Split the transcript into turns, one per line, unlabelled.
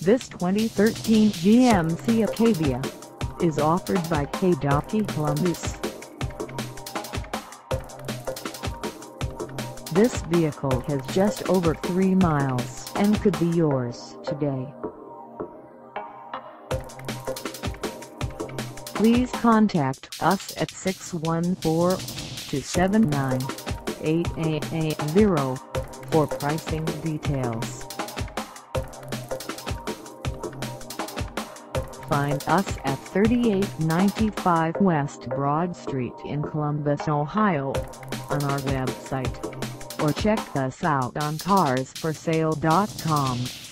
This 2013 GMC Acadia is offered by Haydocy Columbus. This vehicle has just over 3 miles and could be yours today. Please contact us at 614-279-8880 for pricing details. Find us at 3895 West Broad Street in Columbus, Ohio, on our website, or check us out on carsforsale.com.